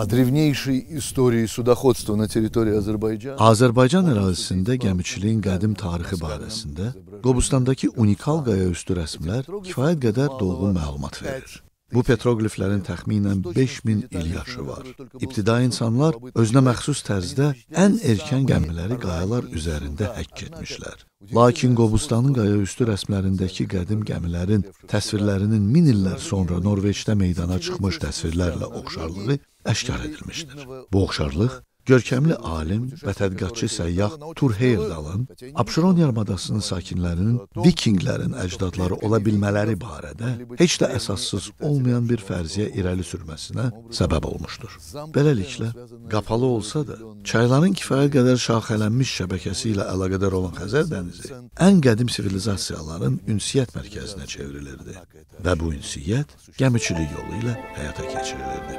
О древнейшей истории судоходства на территории Azərbaycan. Azərbaycan ərazisində gəmiçiliyin qədim tarixi barəsində Qobustandakı unikal qayaüstü rəsmlər kifayət qədər dolğun məlumat verir. Bu petroqliflərin təxminən 5000 il yaşı var. İbtidai insanlar özünə məxsus tərzdə ən erkən gəmiləri qayalar üzərində həkk etmişlər. Lakin Qobustanın qayaüstü rəsmlərindəki qədim gəmilərin təsvirlərinin 1000 illər sonra Norveçdə meydana çıxmış təsvirlərlə oxşarlığı əşkar edilmişdir. Bu oxşarlıq görkəmli alim və tədqiqatçı səyyah Thor Heyerdalın Abşeron yarımadasının sakinlərinin Vikinglərin əcdadları ola bilmələri barədə heç də əsassız olmayan bir fərziyyə irəli sürməsinə səbəb olmuşdur. Beləliklə, qapalı olsa da, çayların kifayət qədər şaxələnmiş şəbəkəsi ilə əlaqədar olan Xəzər dənizi ən qədim sivilizasiyaların ünsiyyət mərkəzinə çevrilirdi və bu ünsiyyət gəmiçilik yolu ilə həyata keçirilirdi.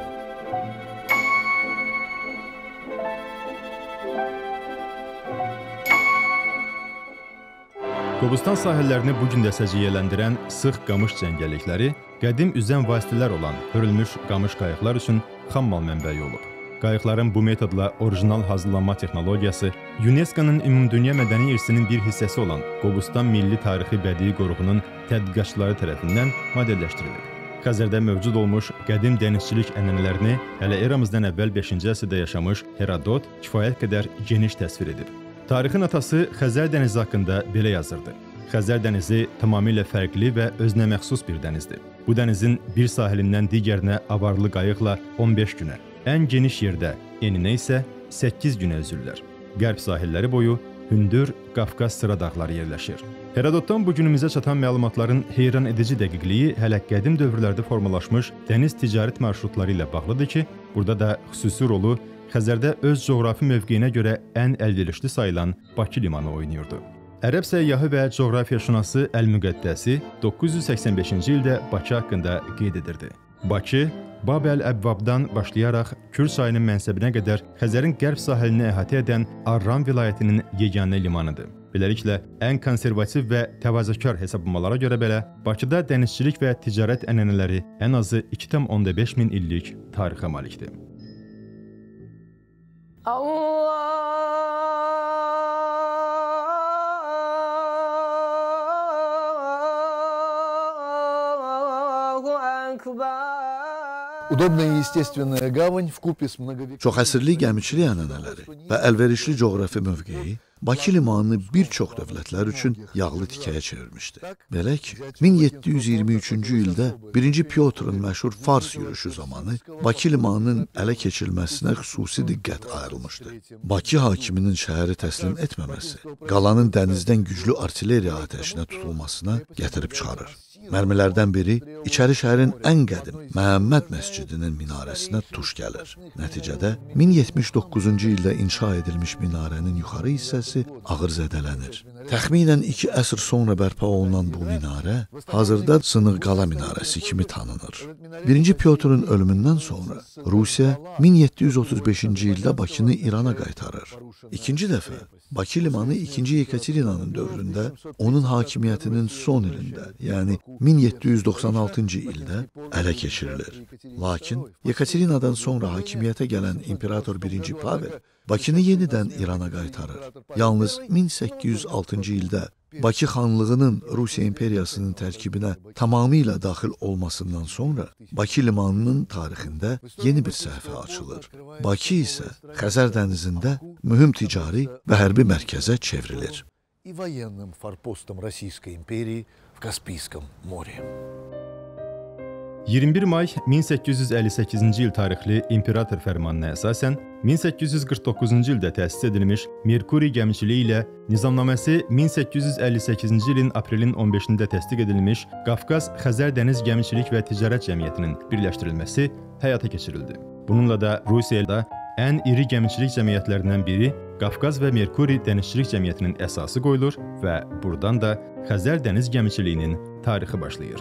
Qobustan sahillərini bu gün də səciyyələndirən sıx qamış cəngəllikləri qədim üzən vasitələr olan hörülmüş qamış qayıqlar üçün xammal mənbəyi olub. Qayıqların bu metodla orijinal hazırlanma texnologiyası UNESCO-nun Ümumdünya Mədəni İrsinin bir hissəsi olan Qobustan Milli Tarixi Bədii Qoruğunun tədqiqatçıları tərəfindən modelləşdirilib. Xəzərdə mövcud olmuş qədim dənizçilik ənənələrini hələ eramızdan əvvəl 5-ci əsrdə yaşamış Herodot kifayət qədər geniş təsvir edib. Tarixin atası Xəzər dənizi haqqında belə yazırdı. Xəzər dənizi tamamilə fərqli və özünə məxsus bir dənizdir. Bu dənizin bir sahilindən digərinə avarlı qayıqla 15 günə, ən geniş yerdə eninə isə 8 günə üzürlər. Qərb sahilləri boyu hündür Qafqaz sıra dağları yerləşir. Herodotdan bu günümüzə çatan məlumatların heyran edici dəqiqliyi hələ qədim dövrlərdə formalaşmış dəniz ticarət marşrutları ilə bağlıdır ki, burada da xüsusi rolu Xəzərdə öz coğrafi mövqeyinə görə ən əlverişli sayılan Bakı limanı oynayırdı. Ərəb səyyahı və coğrafiyaşünası Əl-Müqəddəsi 985-ci ildə Bakı haqqında qeyd edirdi. Bakı, Bab-əl-Əbbabdan başlayaraq Kür çayının mənsəbinə qədər Xəzərin qərb sahilini əhatə edən Arran vilayətinin yeganə limanıdır. Beləliklə, ən konservativ və təvazökar hesablamalara görə belə, Bakıda dənizçilik və ticarət ənənələri ən azı 2,5 min illik tarixə malikdir. Удобная естественная гавань вкупе с многовековой... Çoxəsrlik gəmiçilik ənənələri və əlverişli coğrafi mövqeyi Bakı limanını bir çox dövlətlər üçün yağlı tikəyə çevirmişdi. Belə ki, 1723-cü ildə 1-ci Pyotrun məşhur Fars yürüşü zamanı Bakı limanının ələ keçirilməsinə xüsusi diqqət ayrılmışdı. Bakı hakiminin şəhəri təslim etməməsi, qalanın dənizdən güclü artilleriya atəşinə tutulmasına gətirib çıxarır. Mərmilərdən biri içəri şəhərin ən qədim Məhəmməd məscidinin minarəsinə tuş gəlir. Nəticədə 1079-cu ildə inşa edilmiş minarənin yuxarı hissəsi ağır zədələnir. Təxminən 2 əsr sonra bərpa olunan bu minarə hazırda Sınıq-qala minarəsi kimi tanınır. 1-ci Pyotrun ölümündən sonra Rusiya 1735-ci ildə Bakını İrana qaytarır. İkinci dəfə Bakı limanı 2-ci Yekaterinanın dövründə onun hakimiyyətinin son ilində, yəni 1796-cı ildə ələ keçirilir. Lakin Yekaterinadan sonra hakimiyyətə gələn İmperator 1-ci Pavel Bakını yenidən İrana qaytarır. Yalnız 1806-cı ildə Bakı xanlığının Rusiya imperiyasının tərkibinə tamamilə daxil olmasından sonra Bakı limanının tarixində yeni bir səhifə açılır. Bakı isə Xəzər dənizində mühüm ticari və hərbi mərkəzə çevrilir. И военным форпостом Российской империи в Каспийском море. 21 may 1858-ci il tarixli imperator fərmanına əsasən 1849-cu ildə təsis edilmiş Merkuri gəmiçiliyi ilə nizamnaməsi 1858-ci ilin aprelin 15-də təsdiq edilmiş Qafqaz Xəzər Dəniz Gəmiçilik və Ticarət Cəmiyyətinin birləşdirilməsi həyata keçirildi. Bununla da Rusiyada ən iri gəmiçilik cəmiyyətlərindən biri Qafqaz və Merkuri Dənizçilik Cəmiyyətinin əsası qoyulur və buradan da Xəzər Dəniz Gəmiçiliyinin tarixi başlayır.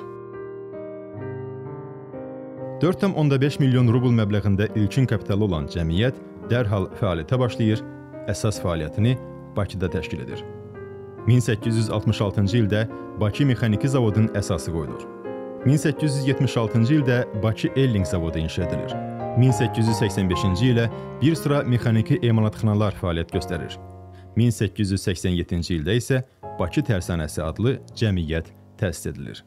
4,5 milyon rubl məbləğində ilkin kapitalı olan cəmiyyət dərhal fəaliyyətə başlayır, əsas fəaliyyətini Bakıda təşkil edir. 1866-cı ildə Bakı Mexaniki Zavodun əsası qoyulur. 1876-cı ildə Bakı Elling Zavodu inşa edilir. 1885-ci ilə bir sıra mexaniki emalatxanalar fəaliyyət göstərir. 1887-ci ildə isə Bakı Tərsanəsi adlı cəmiyyət təsis edilir.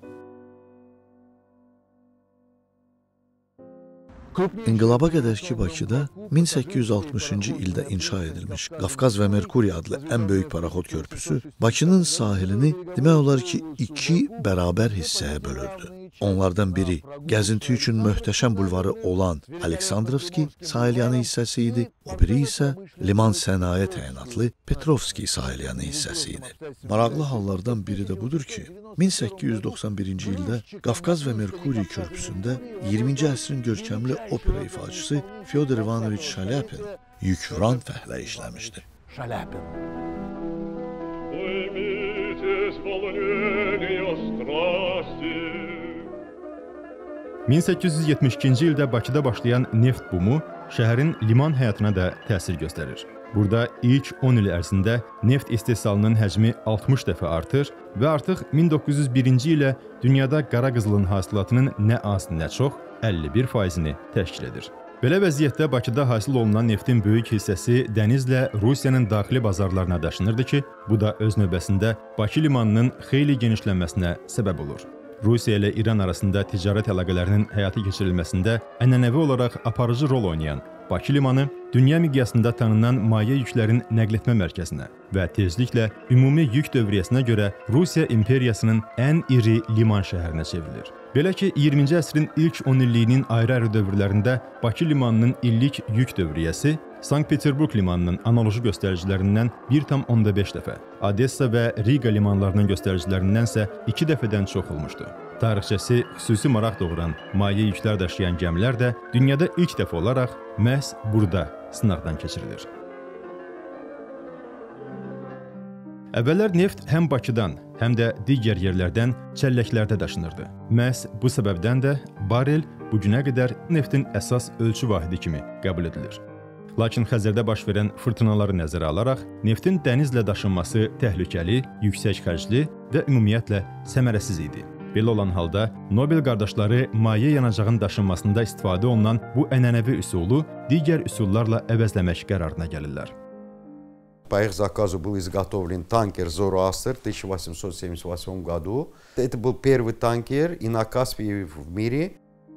İnqilaba qədərki Bakıda 1860-cı ildə inşa edilmiş Qafqaz və Merkuri adlı ən böyük paraxod körpüsü Bakının sahilini demək olar ki, 2 bərabər hissəyə bölürdü. Onlardan biri gəzinti üçün möhtəşəm bulvarı olan Aleksandrovski sahilyanı hissəsi idi, o biri isə liman sənaye təyinatlı Petrovski sahilyanı hissəsi idi. Maraqlı hallardan biri də budur ki, 1891-ci ildə Qafqaz və Merkuri körpüsündə 20-ci əsrin görkəmli opera ifaçısı Fyodor Ivanoviç Şalyapin yükvuran fəhlə işləmişdi. 1872-ci ildə Bakıda başlayan neft bumu şəhərin liman həyatına da təsir göstərir. Burada ilk 10 il ərzində neft istehsalının həcmi 60 dəfə artır və artıq 1901-ci ilə dünyada qara qızılın hasilatının nə az, nə çox 51%-ni təşkil edir. Belə vəziyyətdə Bakıda hasil olunan neftin böyük hissəsi dənizlə Rusiyanın daxili bazarlarına daşınırdı ki, bu da öz növbəsində Bakı limanının xeyli genişlənməsinə səbəb olur. Rusiya ilə İran arasında ticarət əlaqələrinin həyata keçirilməsində ənənəvi olaraq aparıcı rol oynayan Bakı limanı dünya miqyasında tanınan maye yüklərin nəqletmə mərkəzinə və tezliklə ümumi yük dövriyyəsinə görə Rusiya imperiyasının ən iri liman şəhərinə çevrilir. Belə ki, 20-ci əsrin ilk 10 illiyinin ayrı-ayrı dövrlərində Bakı limanının illik yük dövriyyəsi Sankt-Peterburq limanının analoji göstəricilərindən 1,5 dəfə, Odessa və Riga limanlarının göstəricilərindən isə 2 dəfədən çox olmuşdu. Tarixçəsi xüsusi maraq doğuran maye yüklər daşıyan gəmilər də dünyada ilk dəfə olaraq məhz burada sınaqdan keçirilir. Əvvəllər neft həm Bakıdan, həm də digər yerlərdən çəlləklərdə daşınırdı. Məhz bu səbəbdən də barel bugünə qədər neftin əsas ölçü vahidi kimi qəbul edilir. Lakin Xəzərdə baş verən fırtınaları nəzərə alaraq, neftin dənizlə daşınması təhlükəli, yüksək xərcli və ümumiyyətlə səmərəsiz idi. Belə olan halda Nobel qardaşları maye yanacağın daşınmasında istifadə olunan bu ənənəvi üsulu digər üsullarla əvəzləmək qərarına gəlirlər. По их заказу был изготовлен танкер «Зороастер» в 1878 году. Это был первый танкер и на Каспии в мире.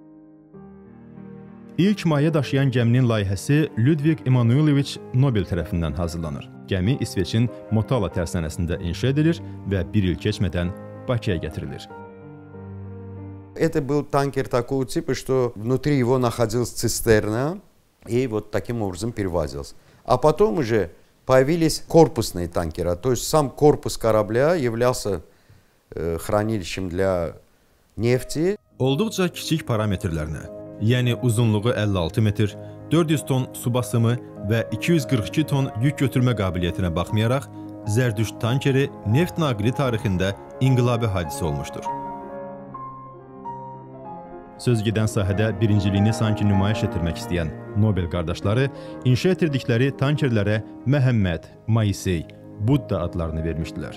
İlk maye daşıyan gəminin layihəsi Ludwig Emanueloviç Nobel tərəfindən hazırlanır. Gəmi İsveçin Motala tərsanəsində inşa edilir və bir il keçmədən Bakıya gətirilir. Это был танкер такого типа, что внутри его находилась цистерна и вот таким образом перевозился. А потом уже появились корпусные танкеры, то есть сам корпус корабля являлся хранилищем для нефти. Olduqca kiçik parametrlərinə, yəni uzunluğu 56 metr, 400 ton su basımı və 242 ton yük götürmə qabiliyyətinə baxmayaraq, Zərdüşt tankeri neft naqili tarixində inqilabi hadisə olmuşdur. Söz gedən sahədə birinciliyini sanki nümayiş etdirmək istəyən Nobel qardaşları inşa etirdikləri tankerlərə Məhəmməd, Moisey, Budda adlarını vermişdilər.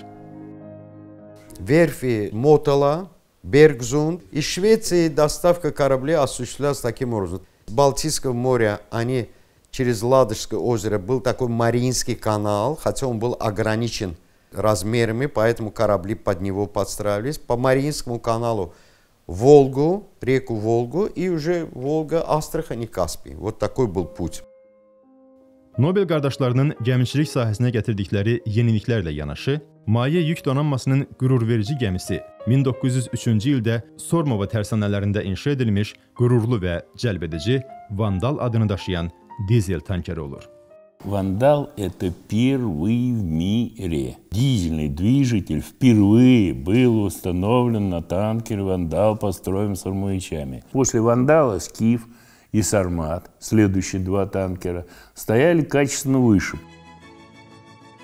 Верфи Мотала, Бергзунд. Из Швеции доставка кораблей осуществлялась таким образом. С Балтийского моря они через Ладожское озеро был такой Мариинский канал, хотя он был ограничен размерами, поэтому корабли под него подстраивались. По Мариинскому каналу Волгу, реку Волгу и уже Волга, Астрахань и Каспий. Вот такой был путь. Nobel qardaşlarının gəmiçilik sahəsinə gətirdikləri yeniliklərlə yanaşı, maye yük donanmasının qürurverici gəmisi 1903-cü ildə Sormova tərsanələrində inşa edilmiş qürurlu və cəlbedici Vandal adını daşıyan dizel tankeri olur. Вандал – это первый в мире дизельный движитель. Впервые был установлен на танкере «Вандал», построен сармовичами. После «Вандала» «Скиф» и «Сармат», следующие два танкера, стояли качественно выше.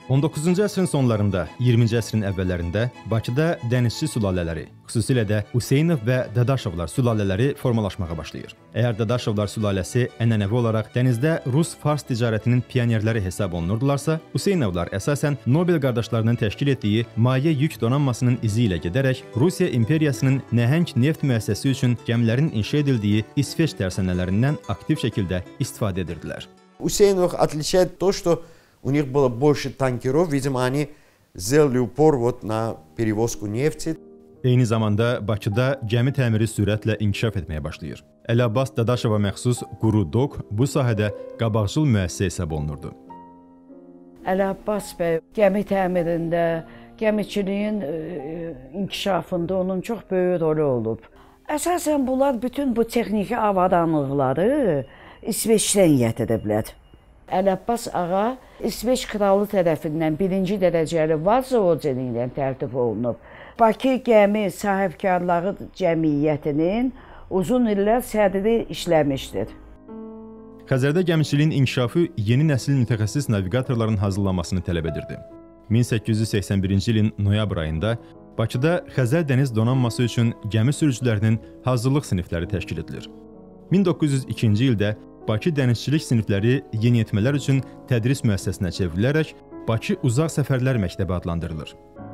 19-cu əsrin sonlarında, 20-ci əsrin əvvəllərində Bakıda dənizçi sülalələri, xüsusilə də Hüseynov və Dadaşovlar sülalələri formalaşmağa başlayır. Əgər Dadaşovlar sülaləsi ənənəvi olaraq dənizdə Rus-Fars ticarətinin pionerləri hesab olunurdularsa, Hüseynovlar əsasən Nobel qardaşlarının təşkil etdiyi maye yük donanmasının izi ilə gedərək Rusiya imperiyasının nəhəng neft müəssisəsi üçün gəmilərin inşa edildiyi İsveç tərsanələrindən aktiv şəkildə istifadə edirdilər. Hüseynov отличает то, что у них было больше танкеров, видимо, они сделали упор вот на перевозку нефти. Eyni zamanda Bakıda gəmi təmiri sürətlə inkişaf etməyə başlayır. Əli-Abbas Dadaşova məxsus Quru Dok bu sahədə qabaqcıl müəssisə hesab olunurdu. Əli-Abbas bəy gəmi təmirində, gəmiçiliyin inkişafında onun çox böyük rolu olub. Əsasən bunlar bütün bu texniki avadanlıqları İsveçdən gətiriblər. Əli-Abbas ağa İsveç kralı tərəfindən 1-ci dərəcəli Varza ordeni ilə tərtib olunub. Bakı Gəmi Sahibkarları Cəmiyyətinin uzun illər sədri işləmişdir. Xəzərdə gəmiçiliyin inkişafı yeni nəsil mütəxəssis navigatorların hazırlanmasını tələb edirdi. 1881-ci ilin noyabr ayında Bakıda Xəzər dəniz donanması üçün gəmi sürücülərinin hazırlıq sinifləri təşkil edilir. 1902-ci ildə Bakı dənizçilik sinifləri yeniyetmələr üçün tədris müəssisəsinə çevrilərək Bakı Uzaq Səfərlər Məktəbi adlandırılır.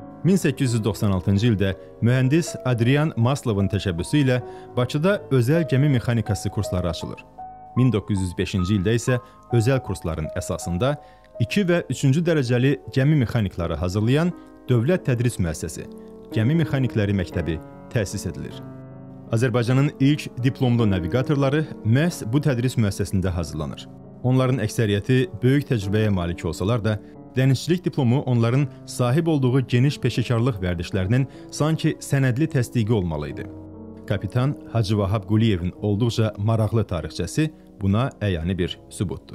1896-cı ildə mühəndis Adrian Maslovun təşəbbüsü ilə Bakıda özəl gəmi mexanikası kursları açılır. 1905-ci ildə isə özəl kursların əsasında 2 və 3-cü dərəcəli gəmi mexanikları hazırlayan Dövlət Tədris Müəssisəsi, Gəmi Mexanikləri Məktəbi təsis edilir. Azərbaycanın ilk diplomlu navigatorları məhz bu tədris müəssisəsində hazırlanır. Onların əksəriyyəti böyük təcrübəyə malik olsalar da, dənizçilik diplomu onların sahib olduğu geniş peşəkarlıq vərdişlərinin sanki sənədli təsdiqi olmalı idi. Kapitan Hacı Vahab Quliyevin olduqca maraqlı tarixçəsi buna əyani bir sübutdur.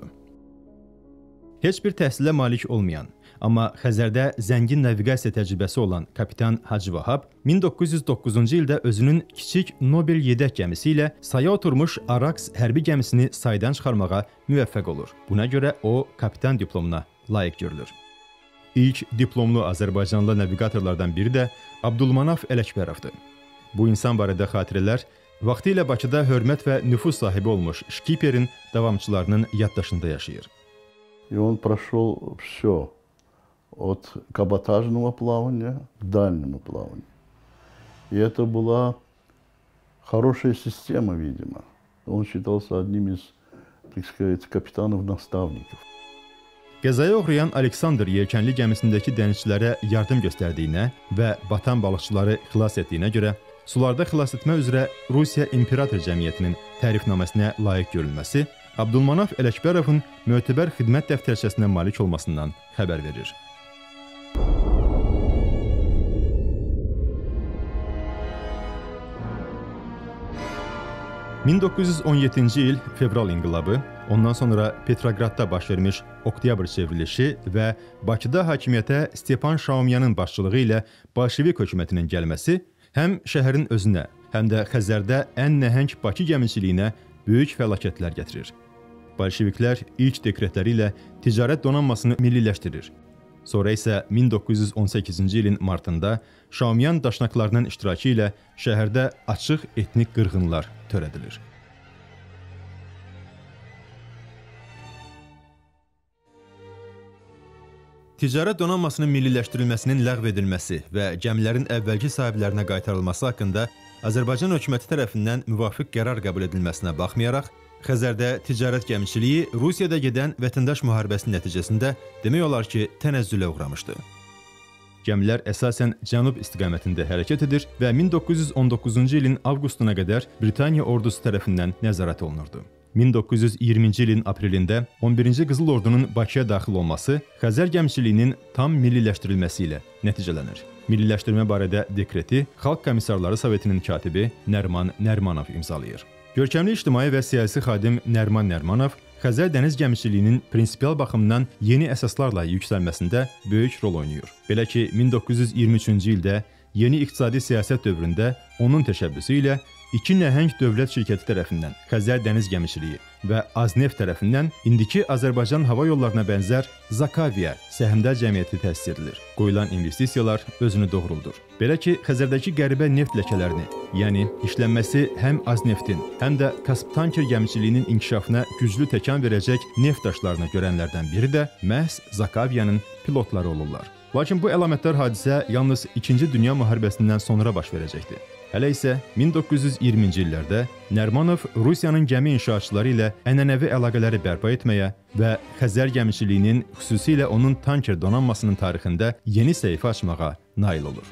Heç bir təhsilə malik olmayan, amma Xəzərdə zəngin naviqasiya təcrübəsi olan kapitan Hacı Vahab 1909-cu ildə özünün kiçik Nobel yedək gəmisi ilə saya oturmuş Araks hərbi gəmisini saydan çıxarmağa müvəffəq olur. Buna görə o, kapitan diplomuna layiq görülür. İlk diplomlu Azərbaycanlı navigatorlardan biri də Abdulmanaf Ələkbərovdur. Bu insan barədə xatirələr vaxtilə Bakıda hörmət və nüfuz sahibi olmuş şkiperin davamçılarının yaddaşında yaşayır. И он прошел все, от каботажного плавания к дальнему плаванию. И это была хорошая система, видимо. Он считался одним из, так сказать, капитанов-наставников. Qəzaya uğrayan Aleksandr yelkənli gəmisindəki dənizçilərə yardım göstərdiyinə və batan balıqçıları xilas etdiyinə görə sularda xilas etmə üzrə Rusiya İmperator Cəmiyyətinin tərifnaməsinə layiq görülməsi Abdulmanaf Ələkbərovun mötəbər xidmət dəftərçəsinə malik olmasından xəbər verir. ...1917-ci il fevral inqilabı, ondan sonra Petrogradda baş vermiş Oktyabr çevrilişi və Bakıda hakimiyyətə Stepan Şaumyanın başçılığı ilə Bolşevik hökumətinin gəlməsi həm şəhərin özünə, həm də Xəzərdə ən nəhəng Bakı gəmiçiliyinə böyük fəlakətlər gətirir. Bolşeviklər ilk dekretləri ilə ticarət donanmasını milliləşdirir. Sonra isə 1918-ci ilin martında Şaumyan daşnaqlarının iştirakı ilə şəhərdə açıq etnik qırğınlar törədilir. Ticarət donanmasının milliləşdirilməsinin ləğv edilməsi və gəmilərin əvvəlki sahiblərinə qaytarılması haqqında Azərbaycan hökuməti tərəfindən müvafiq qərar qəbul edilməsinə baxmayaraq, Xəzərdə ticarət gəmiçiliyi Rusiyada gedən vətəndaş müharibəsinin nəticəsində demək olar ki, tənəzzülə uğramışdı. Gəmilər əsasən cənub istiqamətində hərəkət edir və 1919-cu ilin avqustuna qədər Britaniya ordusu tərəfindən nəzarət olunurdu. 1920-ci ilin aprelində 11-ci Qızıl Ordunun Bakıya daxil olması Xəzər gəmiçiliyinin tam milliləşdirilməsi ilə nəticələnir. Milliləşdirmə barədə dekreti Xalq Komissarları Sovetinin katibi Nərman Nərmanov imzalayır. Görkəmli ictimai və siyasi xadim Nərman Nərmanov Xəzər dəniz gəmiçiliyinin prinsipial baxımdan yeni əsaslarla yüksəlməsində böyük rol oynayır. Belə ki, 1923-cü ildə yeni iqtisadi siyasət dövründə onun təşəbbüsü ilə iki nəhəng dövlət şirkəti tərəfindən Xəzər dəniz gəmiçiliyi və Azneft tərəfindən indiki Azərbaycan hava yollarına bənzər Zakaviya səhmdar cəmiyyəti təsis edilir. Qoyulan investisiyalar özünü doğruldur. Belə ki, Xəzərdəki qəribə neft ləkələrini, yəni işlənməsi həm Azneftin, həm də Kasp tanker gəmiçiliyinin inkişafına güclü təkan verəcək neft daşlarını görənlərdən biri də məhz Zakaviyanın pilotları olurlar. Lakin bu əlamətdar hadisə yalnız 2-ci Dünya müharibəsindən sonra baş verəcəkdir. Hələ isə 1920-ci illərdə Nərimanov Rusiyanın gəmi inşaatçıları ilə ənənəvi əlaqələri bərpa etməyə və Xəzər gəmiçiliyinin, xüsusilə onun tanker donanmasının tarixində yeni səhifə açmağa nail olur.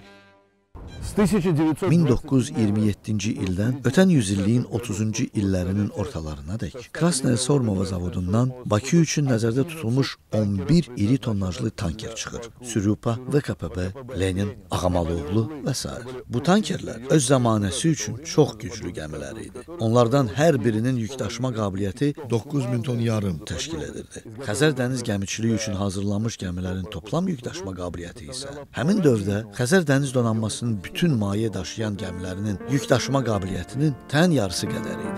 1927-ci ildən ötən yüzilliyin 30-cu illərinin ortalarınadək Krasnaya Sormova zavodundan Bakı üçün nəzərdə tutulmuş 11 iri tonnajlı tanker çıxır. Sürüpa, VKPB, Lenin, Ağamalıoğlu və s. Bu tankerlər öz zamanəsi üçün çox güclü gəmilər idi. Onlardan hər birinin yükdaşıma qabiliyyəti 9000 ton yarım təşkil edirdi. Xəzər dəniz gəmiçiliyi üçün hazırlanmış gəmilərin toplam yükdaşıma qabiliyyəti isə həmin dövrdə Xəzər dəniz donanmasının bütün maye daşıyan gəmilərinin yükdaşıma qabiliyyətinin tən yarısı qədər idi.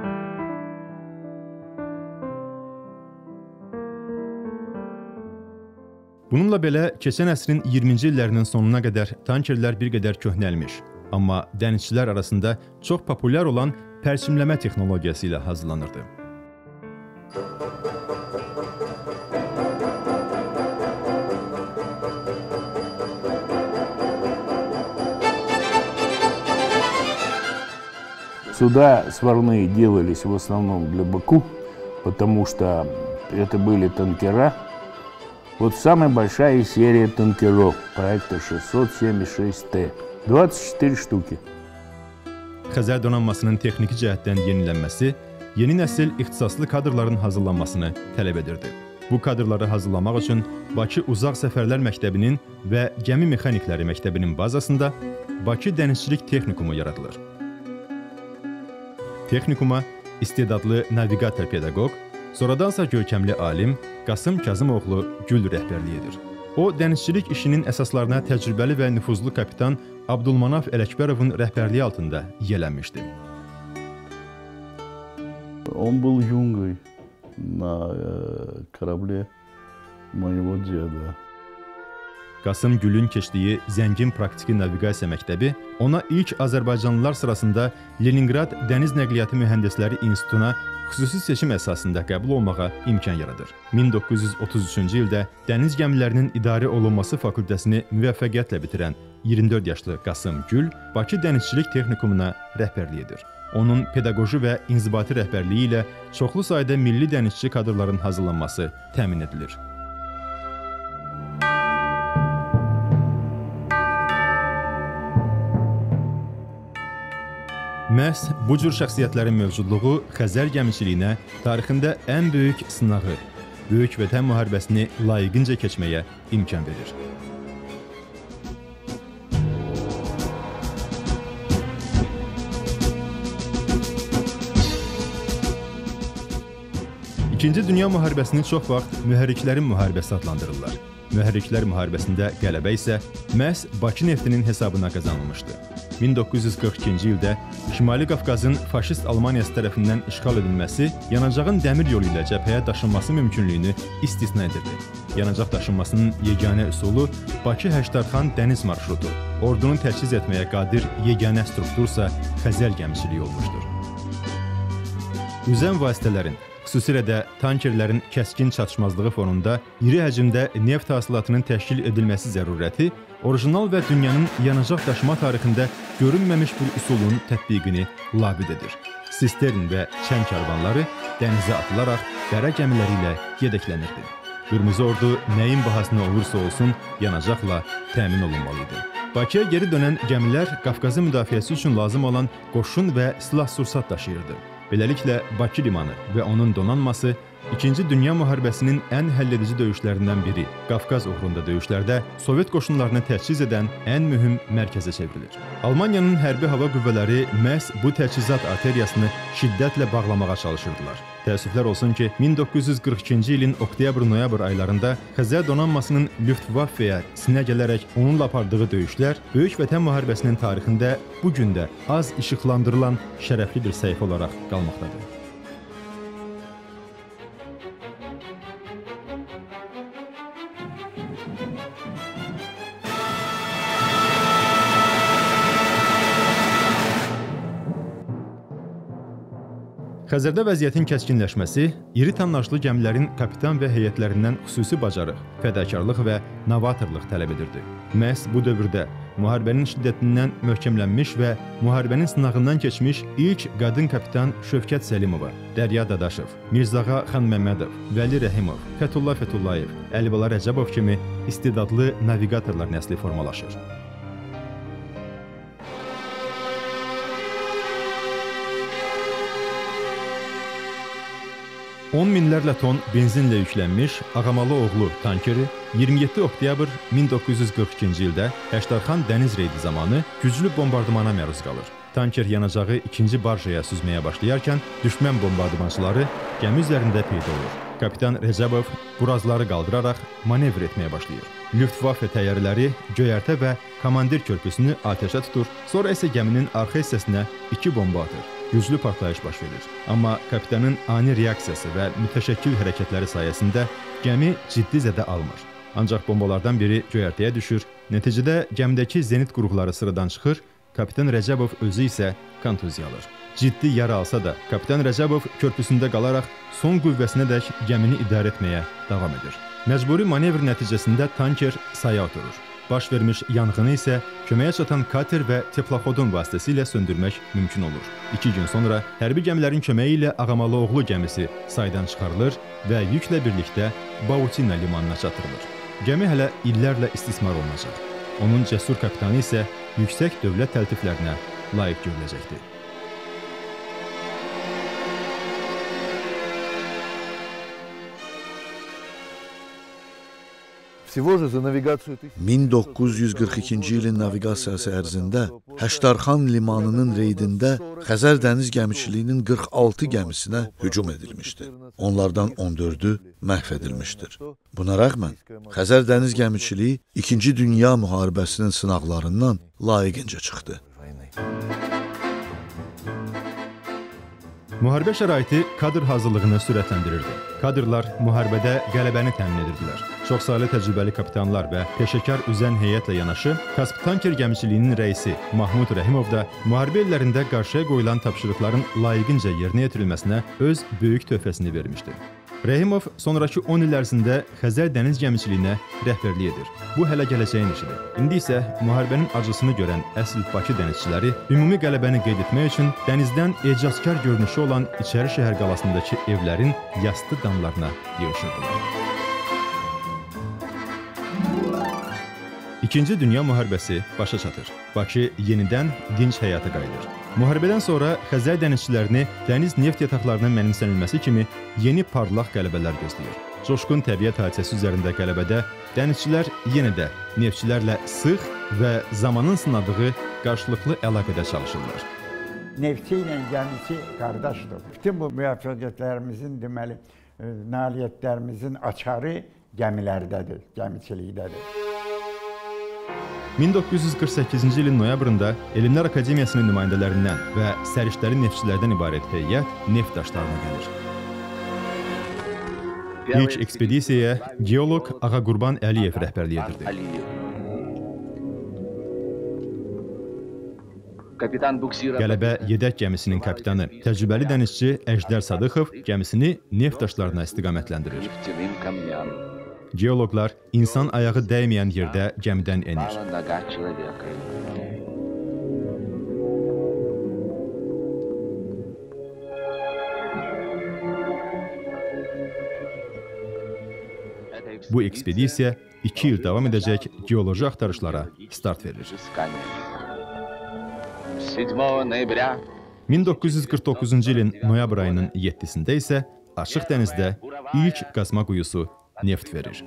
Bununla belə, keçən əsrin 20-ci illərinin sonuna qədər tankerlər bir qədər köhnəlmiş, amma dənizçilər arasında çox populyar olan pərçimləmə texnologiyası ilə hazırlanırdı. Суда сварные делались в основном для Баку, потому что это были танкера. Вот самая большая серия танкеров проекта 676Т. 24 штуки. Xəzər donanmasının texniki cəhətdən yenilənməsi yeni nəsil ixtisaslı kadrların hazırlanmasını tələb edirdi. Bu kadrları hazırlamaq üçün Bakı Uzaq Səfərlər Məktəbinin və Gəmi Mexanikləri Məktəbinin bazasında Bakı Dənizçilik Texnikumu yaradılır. Texnikuma istedadlı navigator pedaqoq, sonradansa görkəmli alim Qasım Kazımoğlu Gül rəhbərlik edir. O, dənizçilik işinin əsaslarına təcrübəli və nüfuzlu kapitan Abdulmanaf Ələkbərovun rəhbərliyi altında yiyələnmişdi. Он был юнгой на корабле моего деда. Qasım Gülün keçdiyi zəngin praktiki naviqasiya məktəbi ona ilk Azərbaycanlılar sırasında Leningrad Dəniz Nəqliyyatı Mühəndisləri İnstitutuna xüsusi seçim əsasında qəbul olmağa imkan yaradır. 1933-cü ildə dəniz gəmilərinin idarə olunması fakültəsini müvəffəqiyyətlə bitirən 24 yaşlı Qasım Gül Bakı Dənizçilik Texnikumuna rəhbərlik edir. Onun pedaqoji və inzibati rəhbərliyi ilə çoxlu sayda milli dənizçi kadrların hazırlanması təmin edilir. Məhz bu cür şəxsiyyətlərin mövcudluğu Xəzər gəmiçiliyinə tarixində ən böyük sınağı, Böyük Vətən müharibəsini layiqincə keçməyə imkan verir. İkinci Dünya müharibəsini çox vaxt mühərriklərin müharibəsi adlandırırlar. Mühərriklər müharibəsində qələbə isə məhz Bakı neftinin hesabına qazanılmışdı. 1942-ci ildə Şimali Qafqazın faşist Almaniyası tərəfindən işğal edilməsi yanacağın dəmir yolu ilə cəbhəyə daşınması mümkünlüyünü istisna edirdi. Yanacaq daşınmasının yeganə üsulu Bakı-Həştərxan dəniz marşrutu, ordunu təchiz etməyə qadir yeganə struktursa Xəzər gəmiçiliyi olmuşdur. Üzən vasitələrin, xüsusilə də tankerlərin kəskin çatışmazlığı fonunda iri həcmdə neft hasilatının təşkil edilməsi zərurəti orijinal və dünyanın yanacaq daşıma tarixində görünməmiş bir üsulun tətbiqini labüd edir. Sistern və çən karvanları dənizə atılaraq qara gəmiləri ilə yedəklənirdi. Qırmızı ordu nəyin bahasına olursa olsun yanacaqla təmin olunmalıydı. Bakıya geri dönən gəmilər Qafqazı müdafiəsi üçün lazım olan qoşun və silah-sursat daşıyırdı. Beləliklə, Bakı limanı və onun donanması İkinci Dünya müharibəsinin ən həlledici döyüşlərindən biri, Qafqaz uğrunda döyüşlərdə Sovet qoşunlarını təchiz edən ən mühüm mərkəzə çevrilir. Almaniyanın hərbi hava qüvvələri məhz bu təchizat arteriyasını şiddətlə bağlamağa çalışırdılar. Təəssüflər olsun ki, 1942-ci ilin oktyabr-noyabr aylarında Xəzər donanmasının Luftwaffe-yə sinə gələrək onunla apardığı döyüşlər Böyük Vətən müharibəsinin tarixində bu gün də az işıqlandırılan şərəfli bir səhifə olaraq qalmaqdadır. Xəzərdə vəziyyətin kəskinləşməsi, iri tonnajlı gəmilərin kapitan və heyətlərindən xüsusi bacarıq, fədakarlıq və novatorluq tələb edirdi. Məhz bu dövrdə müharibənin şiddətindən möhkəmlənmiş və müharibənin sınağından keçmiş ilk qadın kapitan Şövkət Səlimova, Dərya Dadaşov, Mirzağa Xanməmmədov, Vəli Rəhimov, Fətullah Fətullayev, Əlibala Rəcəbov kimi istedadlı navigatorlar nəsli formalaşır. 10 minlərlə ton benzinlə yüklənmiş Ağamalıoğlu tankeri 27 oktyabr 1942-ci ildə Həşdarxan dəniz reydi zamanı güclü bombardımana məruz qalır. Tanker yanacağı ikinci barjaya süzməyə başlayarkən düşmən bombardımançıları gəmi üzərində peyda olur. Kapitan Rəcəbov burazları qaldıraraq manevr etməyə başlayır. Luftwaffe təyyarələri göyərtə və komandir körpüsünü atəşə tutur, sonra isə gəminin arxa hissəsinə 2 bomba atır. Güclü partlayış baş verir. Amma kapitanın ani reaksiyası və mütəşəkkil hərəkətləri sayəsində gəmi ciddi zədə almır. Ancaq bombalardan biri göyərtəyə düşür, nəticədə gəmidəki zenit qurğuları sıradan çıxır, kapitan Rəcəbov özü isə kontuziya alır. Ciddi yara alsa da, kapitan Rəcəbov körpüsündə qalaraq son qüvvəsinədək gəmini idarə etməyə davam edir. Məcburi manevr nəticəsində tanker saya oturur. Baş vermiş yanğını isə köməyə çatan kater və teplaxodun vasitəsilə söndürmək mümkün olur. 2 gün sonra hərbi gəmilərin köməyi ilə Ağamalıoğlu gəmisi saydan çıxarılır və yüklə birlikdə Bautina limanına çatdırılır. Gəmi hələ illərlə istismar olunacaq. Onun cəsur kapitanı isə yüksək dövlət təltiflərinə layiq görüləcəkdir. Всего же за навигацию 1942-ci ilin naviqasiyası ərzində Həşdarxan limanının reydində Xəzər dəniz gəmiçiliyinin 46 gəmisinə hücum edilmişdi. Onlardan 14-ü məhv edilmişdir. Buna rəğmən Xəzər dəniz gəmiçiliyi 2-ci Dünya müharibəsinin sınaqlarından layiqincə çıxdı. Müharibə şəraiti kadr hazırlığını sürətləndirirdi. Kadrlar müharibədə qələbəni təmin edirdilər. Çoxsaylı təcrübəli kapitanlar və peşəkar üzən heyətlə yanaşı, Kasp tanker gəmiçiliyinin rəisi Mahmud Rəhimov da müharibə illərində qarşıya qoyulan tapşırıqların layiqincə yerinə yetirilməsinə öz böyük töhfəsini vermişdi. Rəhimov sonrakı 10 il ərzində Xəzər dəniz gəmiçiliyinə rəhbərlik edir. Bu hələ gələcəyin işidir. İndi isə müharibənin acısını görən əsl Bakı dənizçiləri ümumi qələbəni qeyd etmək üçün dənizdən ecazkar görünüşü olan İçəri şəhər qalasındakı evlərin yastı damlarına yığışırdılar. İkinci Dünya müharibəsi başa çatır. Bakı yenidən dinc həyata qayıdır. Müharibədən sonra Xəzər dənizçilərini dəniz neft yataqlarının mənimsənilməsi kimi yeni parlaq qələbələr gözləyir. Coşqun təbiət hadisəsi üzərində qələbədə dənizçilər yenə də neftçilərlə sıx və zamanın sınadığı qarşılıqlı əlaqədə çalışırlar. Neftçi ilə gəmiçi qardaşdır. Bütün bu müvəffəqiyyətlərimizin, deməli, nailiyyətlərimizin açarı gəmilərdədir, gəmiçilikdədir. 1948-ci ilin noyabrında Elmlər Akademiyasının nümayəndələrindən və səriştəli neftçilərdən ibarət heyət neft daşlarına gəlir. İlk ekspedisiyaya geoloq Ağa Qurban Əliyev rəhbərlik edirdi. Qələbə Yedək gəmisinin kapitanı, təcrübəli dənizçi Əjdər Sadıxov gəmisini neft daşlarına istiqamətləndirir. Geoloqlar insan ayağı dəyməyən yerdə gəmidən enir. Bu ekspedisiya 2 il davam edəcək geoloji axtarışlara start verir. 1949-cu ilin noyabr ayının 7-sində isə açıq dənizdə ilk qazma quyusu neft verir.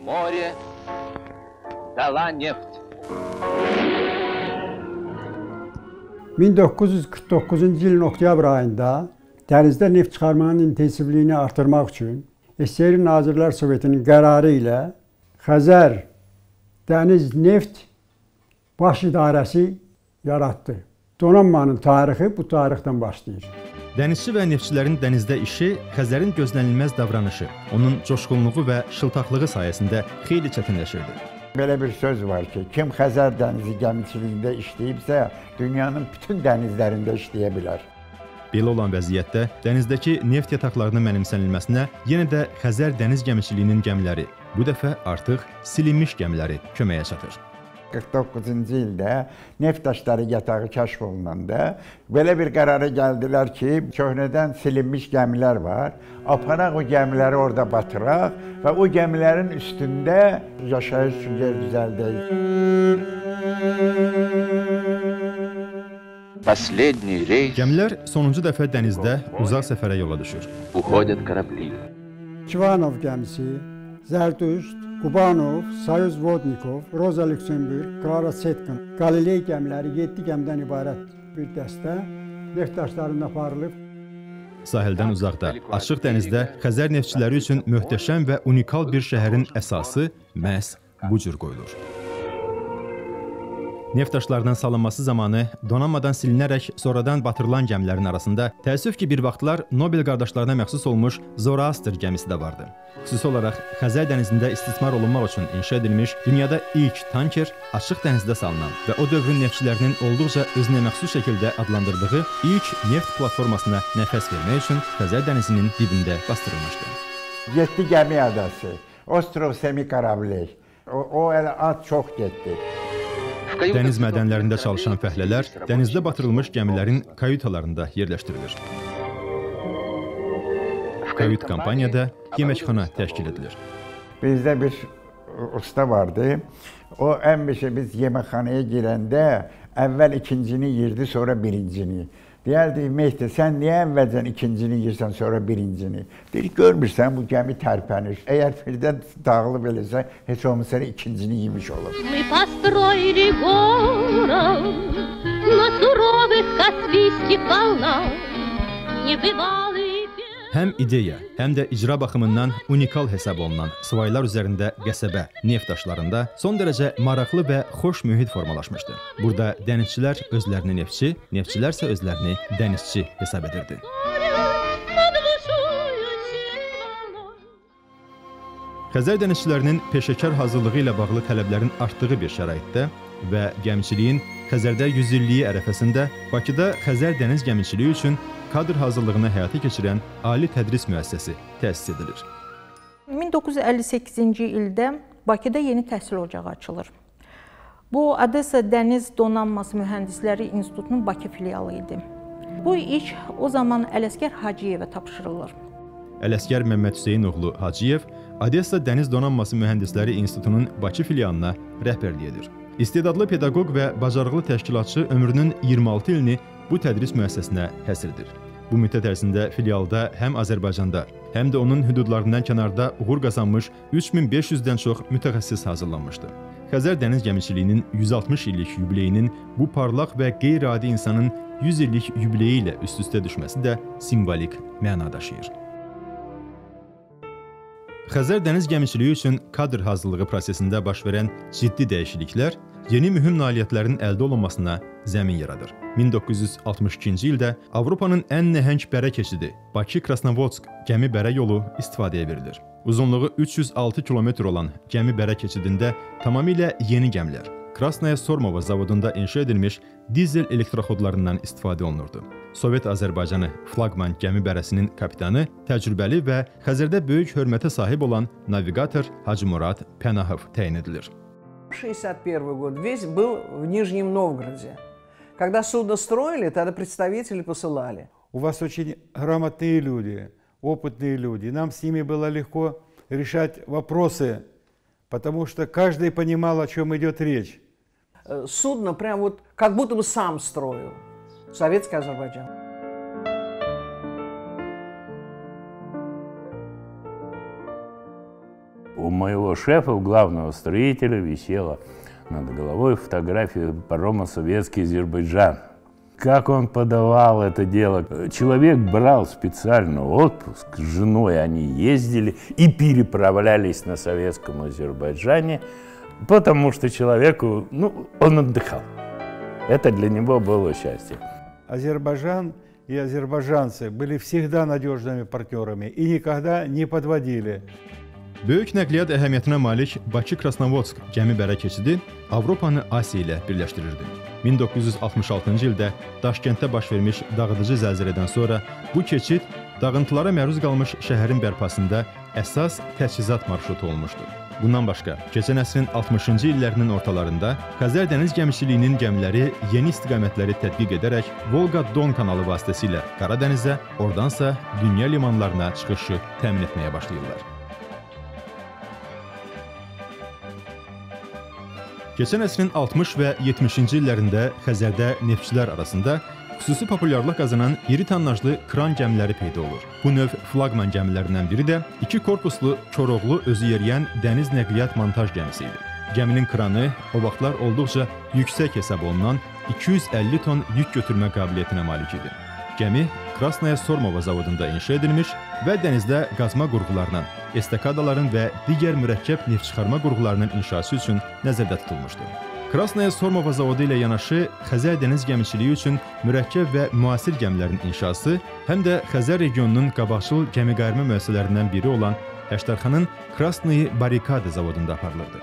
1949-cu ilin oktyabr ayında dənizdə neft çıxarmanın intensivliyini artırmaq üçün SSR Nazirlər Sovetinin qərarı ilə Xəzər Dəniz Neft Baş İdarəsi yaratdı. Donanmanın tarixi bu tarixdən başlayır. Dənizçi və neftçilərin dənizdə işi Xəzərin gözlənilməz davranışı, onun coşqunluğu və şıltaqlığı sayəsində xeyli çətinləşirdi. Belə bir söz var ki, kim Xəzər dənizi gəmiçiliyində işləyibsə, dünyanın bütün dənizlərində işləyə bilər. Belə olan vəziyyətdə dənizdəki neft yataqlarının mənimsənilməsinə yenə də Xəzər dəniz gəmiçiliyinin gəmiləri, bu dəfə artıq silinmiş gəmiləri köməyə çatır. 49-cu ildə neft daşları yatağı kəşf olunanda belə bir qərara gəldilər ki, köhnədən silinmiş gəmilər var. Aparaq o gəmiləri orada batıraq və o gəmilərin üstündə yaşayış üçün yer düzəldək. Gəmilər sonuncu dəfə dənizdə uzaq səfərə yola düşür. Çivanov gəmisi, Zərdüşt, Kubanov, Soyuz Vodnikov, Roza Lüksemburg, Klara Setkin, Qaliley gəmiləri 7 gəmidən ibarət bir dəstə neft daşlarında aparılıb. Sahildən uzaqda, açıq dənizdə Xəzər neftçiləri üçün möhtəşəm və unikal bir şəhərin əsası məhz bu cür qoyulur. Neft daşlarının salınması zamanı donanmadan silinərək sonradan batırılan gəmilərin arasında təəssüf ki, bir vaxtlar Nobel qardaşlarına məxsus olmuş Zoroaster gəmisi də vardı. Xüsusi olaraq Xəzər dənizində istismar olunmaq üçün inşa edilmiş dünyada ilk tanker açıq dənizdə salınan və o dövrün neftçilərinin olduqca özünə məxsus şəkildə adlandırdığı ilk neft platformasına nəfəs vermək üçün Xəzər dənizinin dibində bastırılmışdı. 7 gəmi adası, Ostrov Semikaravli, o elə ad çox getdi. Dəniz mədənlərində çalışan fəhlələr dənizdə batırılmış gəmilərin kayutalarında yerləşdirilir. Kayut kompaniyada yeməkxana təşkil edilir. Bizdə bir usta vardı. O ən biz yeməkxanaya girəndə əvvəl ikincini yirdi, sonra birincini. Deyərdi, Mehdi, sən niyə əvvəlcən ikincini yirsən, sonra birincini? Deyir, görmürsən, bu gəmi tərpənir. Əgər birdən dağılıb eləsə, heç olmasa ikincini yemiş olur. Həm ideya, həm də icra baxımından unikal hesab olunan svaylar üzərində qəsəbə, neft daşlarında son dərəcə maraqlı və xoş mühit formalaşmışdı. Burada dənizçilər özlərini neftçi, neftçilər isə özlərini dənizçi hesab edirdi. Xəzər dənizçilərinin peşəkar hazırlığı ilə bağlı tələblərin artdığı bir şəraitdə və gəmiçiliyin Xəzərdə 100 illiyi ərəfəsində Bakıda Xəzər dəniz gəmiçiliyi üçün kadr hazırlığını həyata keçirən ali tədris müəssisəsi təsis edilir. 1958-ci ildə Bakıda yeni təhsil ocağı açılır. Bu, Odessa Dəniz Donanması Mühəndisləri İnstitutunun Bakı filialı idi. Bu iş o zaman Ələsgər Hacıyevə tapşırılır. Ələsgər Məmməd Hüseynoğlu Hacıyev Odessa Dəniz Donanması Mühəndisləri İnstitutunun Bakı filialına rəhbərlik edir. İstedadlı pedaqoq və bacarıqlı təşkilatçı ömrünün 26 ilini bu tədris müəssisəsinə həsr edir. Bu müddət ərzində filialda həm Azərbaycanda, həm də onun hüdudlarından kənarda uğur qazanmış 3500-dən çox mütəxəssis hazırlanmışdı. Xəzər dəniz gəmiçiliyinin 160 illik yubileyinin bu parlaq və qeyri-adi insanın 100 illik yubileyi ilə üst-üstə düşməsi də simvolik məna daşıyır. Xəzər dəniz gəmiçiliyi üçün kadr hazırlığı prosesində baş verən ciddi dəyişikliklər yeni mühüm nailiyyətlərin əldə olunmasına zəmin yaradır. 1962-ci ildə Avropanın ən nəhəng bərə keçidi Bakı-Krasnovodsk gəmi bərə yolu istifadəyə verilir. Uzunluğu 306 kilometr olan gəmi bərə keçidində tamamilə yeni gəmilər Krasnaya Sormova zavodunda inşa edilmiş dizel elektroxodlarından istifadə olunurdu. Sovet Azərbaycanı flaqman gəmi bərəsinin kapitanı təcrübəli və Xəzərdə böyük hörmətə sahib olan navigator Hacı Murad Pənahov təyin edilir. 1961 год весь был в Нижнем Новгороде. Когда судно строили, тогда представители посылали. У вас очень грамотные люди, опытные люди. Нам с ними было легко решать вопросы, потому что каждый понимал, о чем идет речь. Судно прям вот как будто бы сам строил. Советский Азербайджан. у моего шефа, у главного строителя, висела над головой фотография парома «Советский Азербайджан». Как он подавал это дело. Человек брал специально отпуск, с женой они ездили и переправлялись на советском Азербайджане, потому что человеку, он отдыхал. Это для него было счастье. Азербайджан и азербайджанцы были всегда надежными партнерами и никогда не подводили. Böyük nəqliyyat əhəmiyyətinə malik Bakı-Krasnovodsk gəmi bərə keçidi Avropanı Asiya ilə birləşdirirdi. 1966-cı ildə Daşkənddə baş vermiş dağıdıcı zəlzələdən sonra bu keçid dağıntılara məruz qalmış şəhərin bərpasında əsas təchizat marşrutu olmuşdu. Bundan başqa, keçən əsrin 60-cı illərinin ortalarında Xəzər dəniz gəmiçiliyinin gəmiləri yeni istiqamətləri tədqiq edərək Volqa-Don kanalı vasitəsilə Qara dənizə, oradansa dünya limanlarına çıxışı təmin etməyə başlayırlar. Keçən əsrin 60 və 70-ci illərində Xəzərdə neftçilər arasında xüsusi populyarlıq qazanan iri tonnajlı kran gəmiləri peyda olur. Bu növ flaqman gəmilərindən biri də 2 korpuslu Koroğlu özü yeriyən dəniz nəqliyyat montaj gəmisi idi. Gəminin kranı o vaxtlar olduqca yüksək hesab olunan 250 ton yük götürmə qabiliyyətinə malik idi. Gəmi Krasnaya Sormova zavodunda inşa edilmiş və dənizdə qazma qurğularının, estakadaların və digər mürəkkəb neft çıxarma qurğularının inşası üçün nəzərdə tutulmuşdur. Krasnaya Sormova zavodu ilə yanaşı Xəzər dəniz gəmiçiliyi üçün mürəkkəb və müasir gəmilərin inşası, həm də Xəzər regionunun qabaqcıl gəmiqayırma müəssisələrindən biri olan Həştərxanın Krasnaya Barikada zavodunda aparılırdı.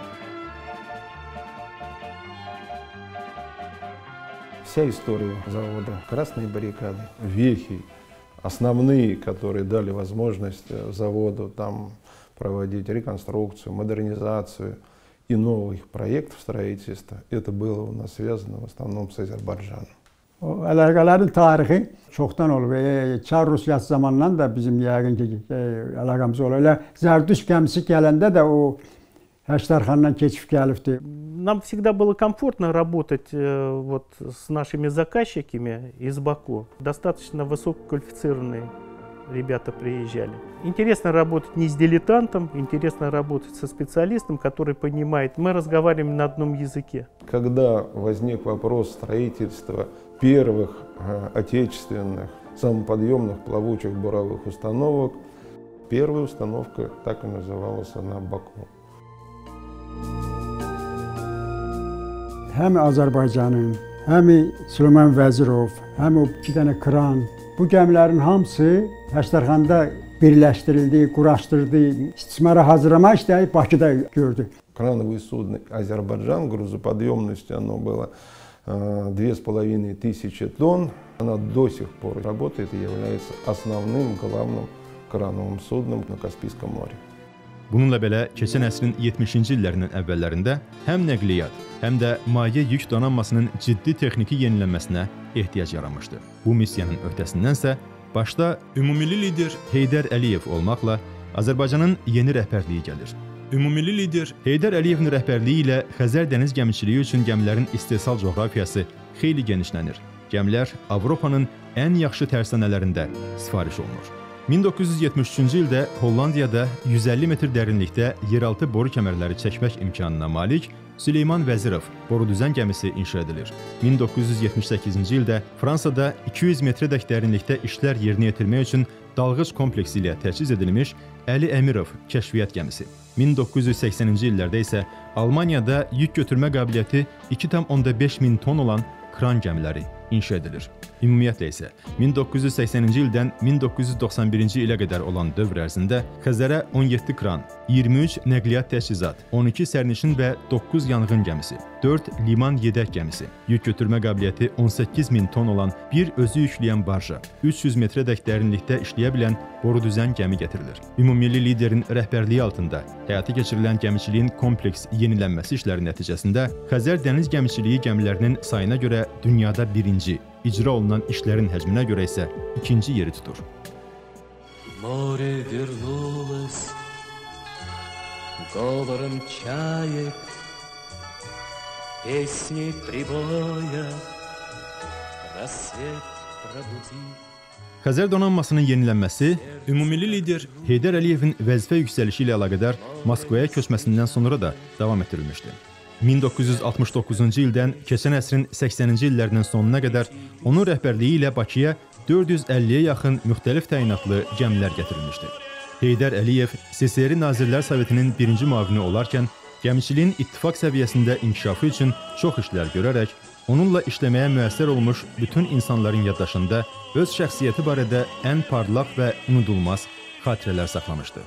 Вся история завода «Красные баррикады». Вехи основные, которые дали возможность заводу там проводить реконструкцию, модернизацию и новых проектов строительства, это было у нас связано в основном с Azərbaycanım. O əlaqələrin tarixi çoxdan olub. Çar Rusyası zamanından da bizim yəqin ki əlaqəmiz olur. Elə Zərdüşt gəmisi gələndə də o Həştərxandan keçib gəlibdi. Нам всегда было комфортно работать вот с нашими заказчиками из Баку. Достаточно высококвалифицированные ребята приезжали. Интересно работать не с дилетантом, интересно работать со специалистом, который понимает. Мы разговариваем на одном языке. Когда возник вопрос строительства первых отечественных самоподъемных плавучих буровых установок, первая установка так и называлась она Баку. Həm Azərbaycanın, həm Süleyman Vəzirov, həm o 2 dənə kran, bu gəmilərin hamısı Həştərxanda birləşdirildi, quraşdırıldı, istismara hazırlama işləri Bakıda gördü. Крановые судно «Азербайджан», грузоподъемностью оно было 2500 тонн. Она до сих пор работает и является основным главным крановым судном на Каспийском море. Bununla belə, keçən əsrin 70-ci illərinin əvvəllərində həm nəqliyyat, həm də maye yük donanmasının ciddi texniki yenilənməsinə ehtiyac yaranmışdı. Bu missiyanın öhdəsindənsə, başda ümumilli lider Heydər Əliyev olmaqla Azərbaycanın yeni rəhbərliyi gəlir. Ümumilli lider Heydər Əliyevin rəhbərliyi ilə Xəzər dəniz gəmiçiliyi üçün gəmilərin istehsal coğrafiyası xeyli genişlənir. Gəmilər Avropanın ən yaxşı tərsanələrində sifariş olunur. 1973-cü ildə Hollandiyada 150 metr dərinlikdə yeraltı boru kəmərləri çəkmək imkanına malik Süleyman Vəzirov borudüzən gəmisi inşa edilir. 1978-ci ildə Fransada 200 metrədək dərinlikdə işlər yerinə yetirmək üçün dalğıc kompleksi ilə təchiz edilmiş Əli Əmirov kəşfiyyat gəmisi. 1980-ci illərdə isə Almaniyada yük götürmə qabiliyyəti 2,5 min ton olan kran gəmiləri inşa edilir. Ümumiyyətlə isə 1980-ci ildən 1991-ci ilə qədər olan dövr ərzində Xəzərə 17 kran, 23 nəqliyyat təchizat, 12 sərnişin və 9 yanğın gəmisi, 4 liman yedək gəmisi, yük götürmə qabiliyyəti 18 min ton olan bir özü yükləyən barja, 300 metrədək dərinlikdə işləyə bilən borudüzən gəmi gətirilir. Ümummilli liderin rəhbərliyi altında həyata keçirilən gəmiçiliyin kompleks yenilənməsi işləri nəticəsində Xəzər dəniz gəmiçiliyi gəmilərinin sayına görə dünyada birinci, icra olunan işlərin həcminə görə isə ikinci yeri tutur. Море вернулось говором чаек, песней прибоя, рассвет пробудит. Xəzər donanmasının yenilənməsi ümumilli lider Heydər Əliyevin vəzifə yüksəlişi ilə əlaqədar Moskvaya köçməsindən sonra da davam etdirilmişdi. 1969-cu ildən keçən əsrin 80-ci illərinin sonuna qədər onun rəhbərliyi ilə Bakıya 450-yə yaxın müxtəlif təyinatlı gəmilər gətirilmişdi. Heydər Əliyev SSR Nazirlər Sovetinin birinci müavini olarkən gəmiçiliyin ittifaq səviyyəsində inkişafı üçün çox işlər görərək, onunla işləməyə müəssər olmuş bütün insanların yaddaşında öz şəxsiyyəti barədə ən parlaq və unudulmaz xatirələr saxlamışdı.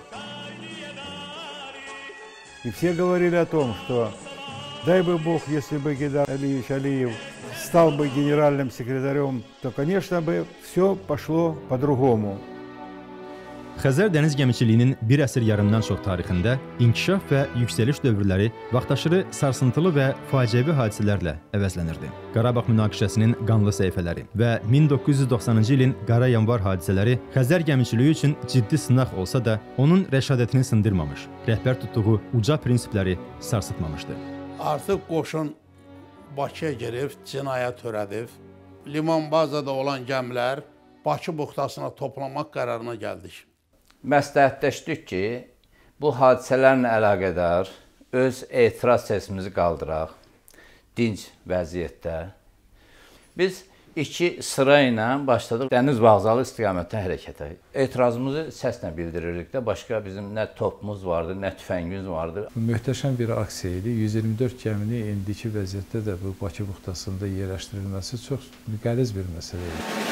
И все говорили о том, что дай бы Бог, если бы Гейдар Алиевич Алиев стал бы генеральным секретарем, то, конечно бы, все пошло по-другому. Xəzər dəniz gəmiçiliyinin bir əsr yarımdan çox tarixində inkişaf və yüksəliş dövrləri vaxtaşırı sarsıntılı və faciəvi hadisələrlə əvəzlənirdi. Qarabağ münaqişəsinin qanlı səhifələri və 1990-cı ilin qara yanvar hadisələri Xəzər gəmiçiliyi üçün ciddi sınaq olsa da, onun rəşadətini sındırmamış, rəhbər tutduğu uca prinsipləri sarsıtmamışdı. Artıq qoşun Bakıya girib, cinayət törədib, liman bazada olan gəmilər Bakı buxtasına toplamaq qərarına gəldik. Məsləhətləşdik ki, bu hadisələrlə əlaqədar öz etiraz sesimizi qaldıraq, dinc vəziyyətdə. Biz iki sıra ilə başladıq dəniz vağzalı istiqamətə hərəkətə. Etirazımızı səslə bildirirdik də, başqa bizim nə topumuz vardı, nə tüfəngimiz vardı. Möhtəşəm bir aksiya idi. 124 gəmini indiki vəziyyətdə də bu Bakı buxtasında yerləşdirilməsi çox qəliz bir məsələ idi.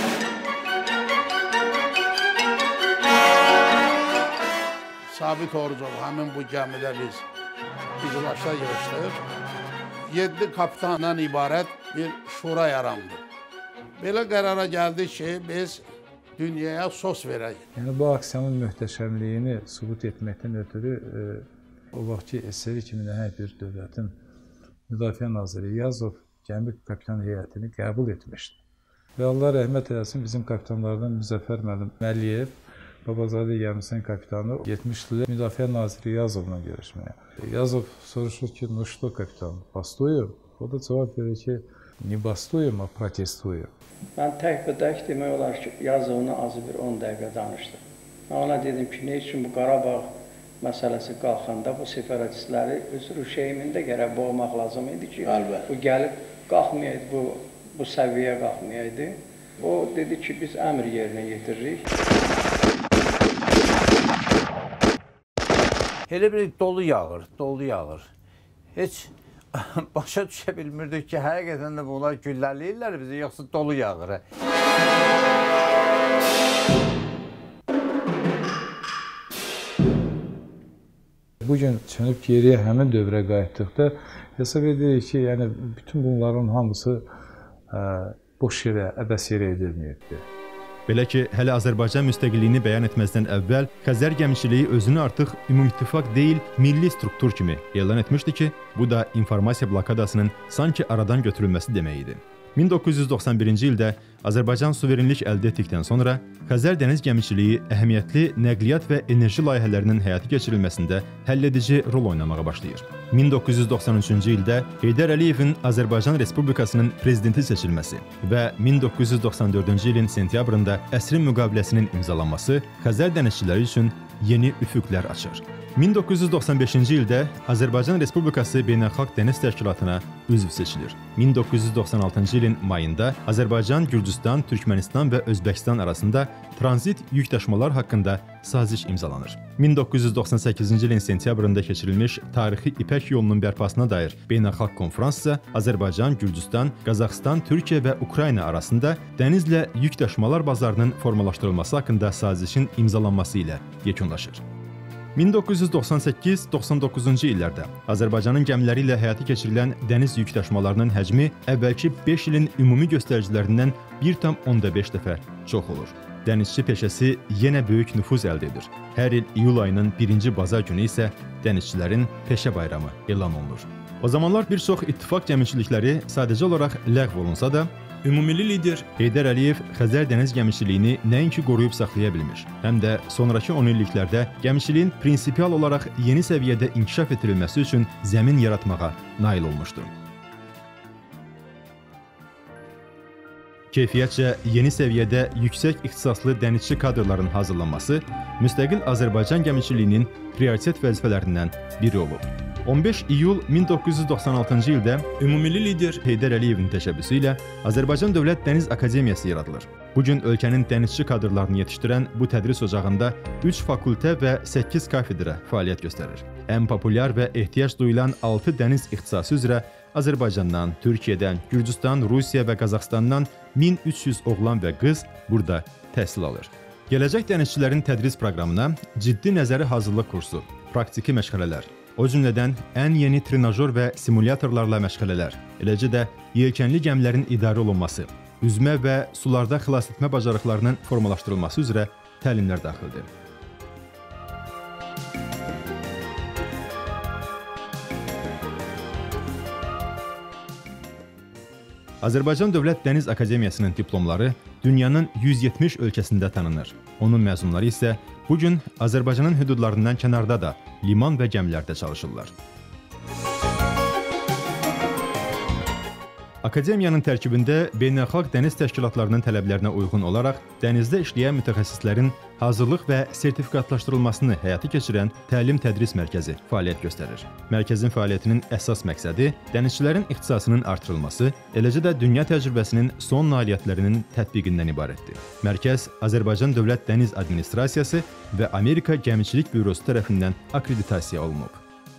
Sabit Orucov, həmin bu gəmidə biz iclasda yığışdıq. 7 kapitandan ibarət bir şura yarandı. Belə qərara gəldik ki, biz dünyaya sos verək. Yəni, bu aksiyanın möhtəşəmliyini sübut etməkdən ötürü o vaxtki SSR kimi nəhəng bir dövlətin Müdafiə Naziri Yazov gəmi kapitan heyətini qəbul etmişdi. Və Allah rəhmət eləsin, bizim kapitanlardan Müzəffər müəllim Əliyev, Babazadə gəmisinin kapitanı getmişdilər Müdafiə Naziri Yazovla görüşməyə. Yazov soruşur ki, ну что, kapitan, бастую? O da cavab verir ki, не бастуем, а протестуем. Mən tək demək olar ki, Yazovla azı bir 10 dəqiqə danışdım. Mən ona dedim ki, nə üçün bu Qarabağ məsələsi qalxanda bu separatistləri öz rüşeymində gərək boğmaq lazım idi ki, bu gəlib qalxmayaydı, bu səviyyə qalxmayaydı. O dedi ki, biz əmr yerinə yetiririk. Elə bir dolu yağır. Heç başa düşə bilmirdik ki, həqiqətən də bunlar gülləliyirlər bizi, yoxsa dolu yağır. Bugün çönüb geriyə həmin dövrə qayıtdıqda hesab edirik ki, yəni bütün bunların hamısı boş yerə, əbəs yerə edilməyibdir. Belə ki, hələ Azərbaycan müstəqilliyini bəyan etməzdən əvvəl Xəzər gəmiçiliyi özünü artıq ümumüttifaq deyil, milli struktur kimi elan etmişdi ki, bu da informasiya blokadasının sanki aradan götürülməsi demək idi. 1991-ci ildə Azərbaycan suverenlik əldə etdikdən sonra Xəzər dəniz gəmiçiliyi əhəmiyyətli nəqliyyat və enerji layihələrinin həyata keçirilməsində həlledici rol oynamağa başlayır. 1993-cü ildə Heydər Əliyevin Azərbaycan Respublikasının prezidenti seçilməsi və 1994-cü ilin sentyabrında əsrin müqaviləsinin imzalanması Xəzər dənizçiləri üçün yeni üfüqlər açır. 1995-ci ildə Azərbaycan Respublikası Beynəlxalq Dəniz Təşkilatına üzv seçilir. 1996-cı ilin mayında Azərbaycan, Gürcüstan, Türkmənistan və Özbəkistan arasında tranzit yük daşımalar haqqında saziş imzalanır. 1998-ci ilin sentyabrında keçirilmiş tarixi İpək yolunun bərpasına dair beynəlxalq konfrans isə Azərbaycan, Gürcüstan, Qazaxıstan, Türkiyə və Ukrayna arasında dənizlə yük daşımalar bazarının formalaşdırılması haqqında sazişin imzalanması ilə yekunlaşır. 1998-99-cu illərdə Azərbaycanın gəmiləri ilə həyata keçirilən dəniz yük daşımalarının həcmi əvvəlki 5 ilin ümumi göstəricilərindən 1,5 dəfə çox olur. Dənizçi peşəsi yenə böyük nüfuz əldə edir. Hər il iyul ayının 1-ci bazar günü isə dənizçilərin peşə bayramı elan olunur. O zamanlar bir çox ittifaq gəmiçilikləri sadəcə olaraq ləğv olunsa da, ümumilli lider Heydər Əliyev Xəzər dəniz gəmiçiliyini nəinki qoruyub saxlaya bilmiş, həm də sonraki 10 illiklərdə gəmiçiliyin prinsipial olaraq yeni səviyyədə inkişaf etdirilməsi üçün zəmin yaratmağa nail olmuşdur. Keyfiyyətcə yeni səviyyədə yüksək ixtisaslı dənizçi kadrların hazırlanması müstəqil Azərbaycan gəmiçiliyinin prioritet vəzifələrindən biri olub. 15 iyul 1996-cı ildə ümumilli lider Heydər Əliyevin təşəbbüsü ilə Azərbaycan Dövlət Dəniz Akademiyası yaradılır. Bu gün ölkənin dənizçi kadrlarını yetişdirən bu tədris ocağında 3 fakültə və 8 kafedra fəaliyyət göstərir. Ən populyar və ehtiyac duyulan 6 dəniz ixtisası üzrə Azərbaycandan, Türkiyədən, Gürcüstan, Rusiya və Qazaxıstandan 1300 oğlan və qız burada təhsil alır. Gələcək dənizçilərin tədris proqramına ciddi nəzəri hazırlıq kursu, praktiki məşğələlər, o cümlədən ən yeni trenajör və simulyatorlarla məşğələlər, eləcə də yelkənli gəmilərin idarə olunması, üzmə və sularda xilas etmə bacarıqlarının formalaşdırılması üzrə təlimlər daxildir. Azərbaycan Dövlət Dəniz Akademiyasının diplomları dünyanın 170 ölkəsində tanınır. Onun məzunları isə bugün Azərbaycanın hüdudlarından kənarda da liman və gəmilərdə çalışırlar. Akademiyanın tərkibində beynəlxalq dəniz təşkilatlarının tələblərinə uyğun olaraq dənizdə işləyən mütəxəssislərin hazırlıq və sertifikatlaşdırılmasını həyata keçirən təlim-tədris mərkəzi fəaliyyət göstərir. Mərkəzin fəaliyyətinin əsas məqsədi dənizçilərin ixtisasının artırılması, eləcə də dünya təcrübəsinin son nailiyyətlərinin tətbiqindən ibarətdir. Mərkəz Azərbaycan Dövlət Dəniz Administrasiyası və Amerika Gəmiçilik Bürosu tərəfindən akkreditasiya olunub.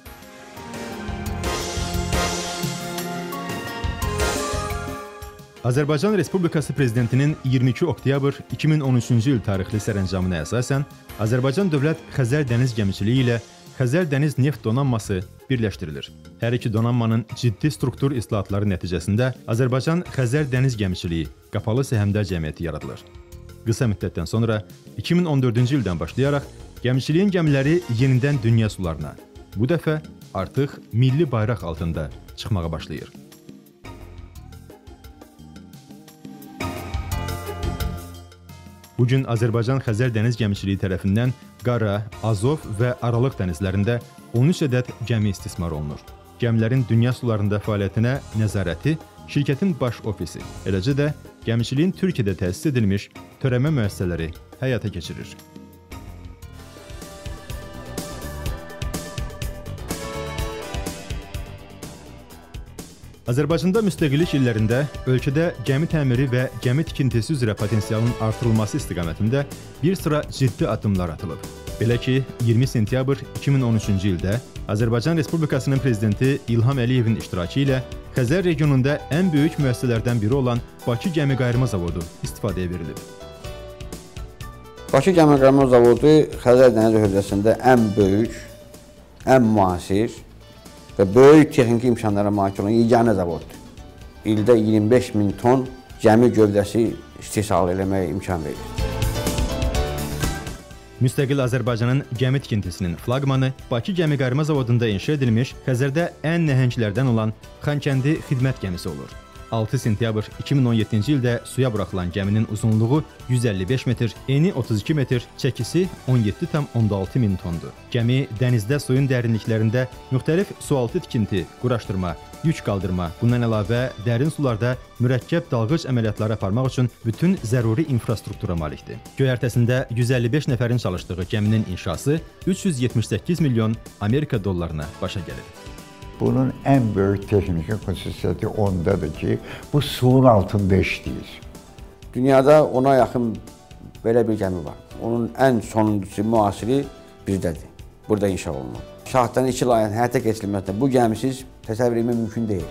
Azərbaycan Respublikası Prezidentinin 22 oktyabr 2013-cü il tarixli sərəncamına əsasən Azərbaycan Dövlət Xəzər Dəniz Gəmiçiliyi ilə Xəzər Dəniz Neft Donanması birləşdirilir. Hər iki donanmanın ciddi struktur islahatları nəticəsində Azərbaycan Xəzər Dəniz Gəmiçiliyi qapalı səhmdar cəmiyyəti yaradılır. Qısa müddətdən sonra 2014-cü ildən başlayaraq gəmiçiliyin gəmiləri yenidən dünya sularına, bu dəfə artıq milli bayraq altında çıxmağa başlayır. Bugün Azərbaycan Xəzər Dəniz Gəmiçiliyi tərəfindən Qara, Azov və Aralıq dənizlərində 13 ədəd gəmi istismar olunur. Gəmilərin dünya sularında fəaliyyətinə nəzarəti şirkətin baş ofisi, eləcə də gəmiçiliyin Türkiyədə təsis edilmiş törəmə müəssisələri həyata keçirir. Azərbaycanda müstəqillik illərində ölkədə gəmi təmiri və gəmi tikintisi üzrə potensialın artırılması istiqamətində bir sıra ciddi addımlar atılıb. Belə ki, 20 sentyabr 2013-cü ildə Azərbaycan Respublikasının Prezidenti İlham Əliyevin iştirakı ilə Xəzər regionunda ən böyük müəssisələrdən biri olan Bakı Gəmiqayırma Zavodu istifadəyə verilib. Bakı Gəmiqayırma Zavodu Xəzər dəniz hövzəsində ən böyük, ən müasir və böyük texniki imkanlara malik olan yeganə zavoddur. İldə 25.000 ton gəmi gövdəsi istehsal eləməyə imkan verir. Müstəqil Azərbaycanın gəmi tikintisinin flaqmanı Bakı Gəmiqayırma Zavodunda inşa edilmiş Xəzərdə ən nəhənglərdən olan Xankəndi xidmət gəmisi olur. 6 sentyabr 2017-ci ildə suya buraxılan gəminin uzunluğu 155 metr, eni 32 metr, çəkisi 17,6 min tondur. Gəmi dənizdə suyun dərinliklərində müxtəlif sualtı tikinti, quraşdırma, yük qaldırma, bundan əlavə dərin sularda mürəkkəb dalğıc əməliyyatları aparmaq üçün bütün zəruri infrastruktura malikdir. Göyərtəsində 155 nəfərin çalışdığı gəminin inşası 378 milyon Amerika dollarına başa gəlir. Bunun ən böyük texniki xüsusiyyəti ondadır ki, bu suyun altında işləyir. Dünyada ona yaxın belə bir gəmi var. Onun ən sonuncusu, müasiri bizdədir. Burada inşa olunur. Şahdan 2 layihənin həyata keçirilməsində bu gəmisiz təsəvvür etmək mümkün deyil.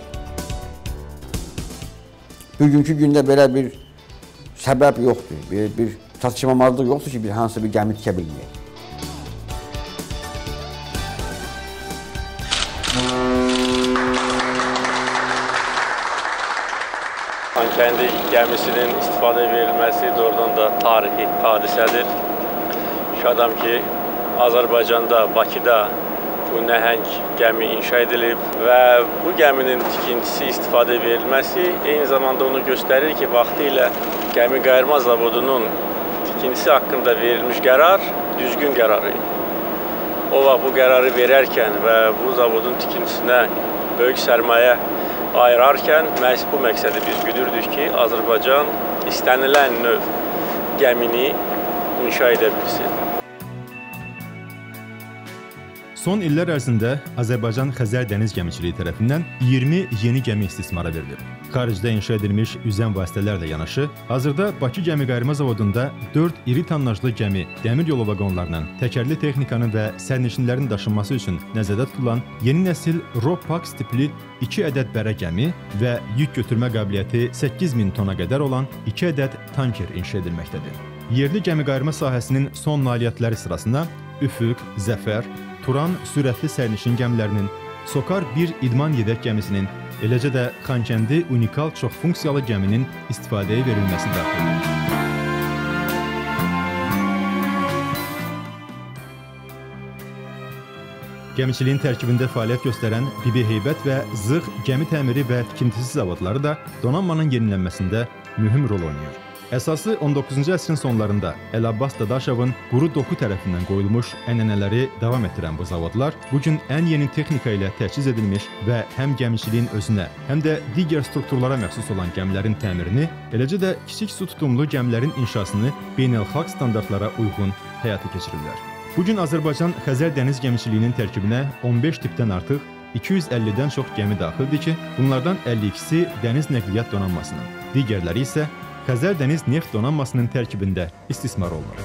Bugünkü gündə belə bir səbəb yoxdur, bir çatışmamazlıq yoxdur ki, hansı bir gəmi tikə bilməyək. Xankəndi gəmisinin istifadə verilməsi doğrudan da tarixi hadisədir. Şadam ki, Azərbaycanda, Bakıda bu nəhəng gəmi inşa edilib və bu gəminin tikintisi, istifadə verilməsi eyni zamanda onu göstərir ki, vaxtilə Gəmiqayırma Zavodunun tikintisi haqqında verilmiş qərar düzgün qərar idi. O vaxt bu qərarı verərkən və bu zavodun tikintisinə böyük sərmayə ayırarkən məhz bu məqsədi biz güdürdük ki, Azərbaycan istənilən növ gəmini inşa edə bilsin. Son illər ərzində Azərbaycan Xəzər dəniz gəmiçiliyi tərəfindən 20 yeni gəmi istismara verilir. Xaricdə inşa edilmiş üzən vasitələrlə yanaşı, hazırda Bakı Gəmiqayırma Zavodunda 4 iri tonnajlı gəmi, dəmir yolu vaqonlarının, təkərli texnikanın və sərnişinlərin daşınması üçün nəzərdə tutulan yeni nəsil RoPax tipli 2 ədəd bərə gəmi və yük götürmə qabiliyyəti 8000 tona qədər olan 2 ədəd tanker inşa edilməkdədir. Yerli gəmiqayırma sahəsinin son nailiyyətləri sırasında Üfüq, Zəfər, Turan sürətli sərnişin gəmilərinin, Sokar 1 idman yedək gəmisinin, eləcə də Xankəndi unikal çoxfunksiyalı gəminin istifadəyə verilməsi daxildir. Gəmiçiliyin tərkibində fəaliyyət göstərən Bibi Heybət və Zığ gəmi təmiri və tikintisi zavodları da donanmanın yenilənməsində mühüm rol oynayır. Əsası 19-cu əsrin sonlarında Əli Abbas Dadaşovun quru doku tərəfindən qoyulmuş ənənələri davam etdirən bu zavodlar bugün ən yeni texnika ilə təchiz edilmiş və həm gəmiçiliyin özünə, həm də digər strukturlara məxsus olan gəmilərin təmirini, eləcə də kiçik su tutumlu gəmilərin inşasını beynəlxalq standartlara uyğun həyata keçirirlər. Bugün Azərbaycan Xəzər dəniz gəmiçiliyinin tərkibinə 15 tipdən artıq 250-dən çox gəmi daxildir ki, bunlardan 52-si dəniz nəqliyyat donanmasının, digərləri isə Xəzər dəniz neft donanmasının tərkibində istismar olunur.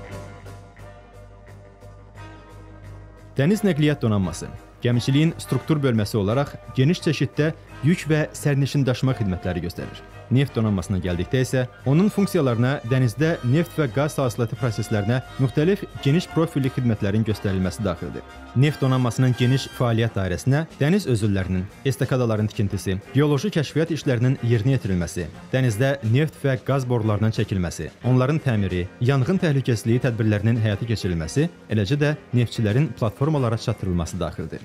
Dəniz nəqliyyat donanması gəmiçiliyin struktur bölməsi olaraq geniş çeşiddə yük və sərnişin daşıma xidmətləri göstərir. Neft donanmasına gəldikdə isə onun funksiyalarına dənizdə neft və qaz hasilatı proseslərinə müxtəlif geniş profilli xidmətlərin göstərilməsi daxildir. Neft donanmasının geniş fəaliyyət dairəsinə dəniz özüllərinin, estakadaların tikintisi, geoloji kəşfiyyat işlərinin yerinə yetirilməsi, dənizdə neft və qaz borularının çəkilməsi, onların təmiri, yanğın təhlükəsizliyi tədbirlərinin həyata keçirilməsi, eləcə də neftçilərin platformalara çatdırılması daxildir.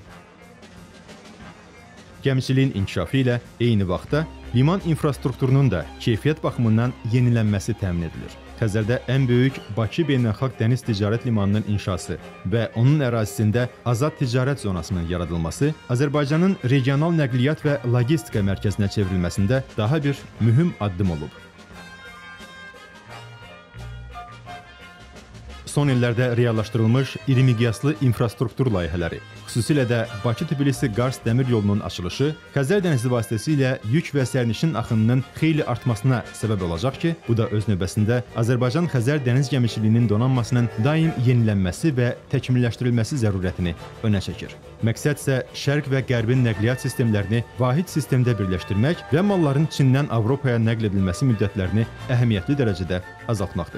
Gəmiçiliyin inkişafı ilə eyni vaxtda liman infrastrukturunun da keyfiyyət baxımından yenilənməsi təmin edilir. Xəzərdə ən böyük Bakı Beynəlxalq Dəniz Ticarət Limanının inşası və onun ərazisində azad ticarət zonasının yaradılması Azərbaycanın regional nəqliyyat və logistika mərkəzinə çevrilməsində daha bir mühüm addım olub. Son illərdə reallaşdırılmış iri miqyaslı infrastruktur layihələri, xüsusilə də Bakı-Tbilisi-Qars dəmir yolunun açılışı Xəzər dənizi vasitəsilə yük və sərnişin axınının xeyli artmasına səbəb olacaq ki, bu da öz növbəsində Azərbaycan Xəzər dəniz gəmiçiliyinin donanmasının daim yenilənməsi və təkmilləşdirilməsi zərurətini önə çəkir. Məqsəd isə Şərq və Qərbin nəqliyyat sistemlərini vahid sistemdə birləşdirmək və malların Çindən Avropaya nəql edilməsi müddətlərini əhəmiyyətli dərəcədə azaltmaqdır.